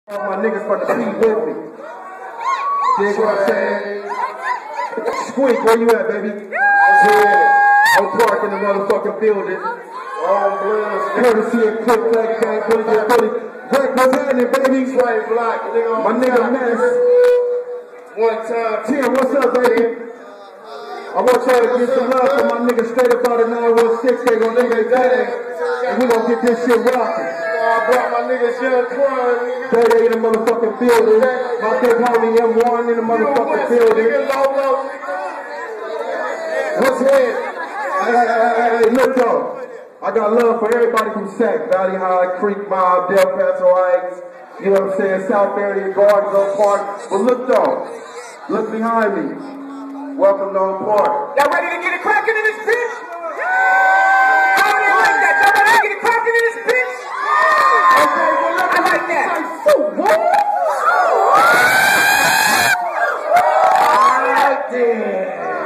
All my niggas from the street with me. Dig what I'm saying? Squeak, where you at, baby? I'm parked in the motherfucking building. Courtesy of Clip Black Gang, Philly. Black, what's happening, baby? Slave Black, nigga. My nigga Mess. One time. Tim, what's up, baby? I want y'all to get some love for my nigga straight up out of 916. They gon' do their thing. And we gon' get this shit rockin'. I brought my niggas Young Quan, nigga. 38 in the motherfucking building. My big homie M1 in the motherfucking building. What's it? Hey, look though. I got love for everybody from Sac, Valley High, Creek Mob, Del Paso Heights, you know what I'm saying, South area, Gardens, Oak Park. But look though, look behind me. Welcome to Oak Park. Y'all ready to get it cracking in this bitch? How many like that? Y'all ready to get it cracking in this bitch? Okay, well, I like that. So what? I like that.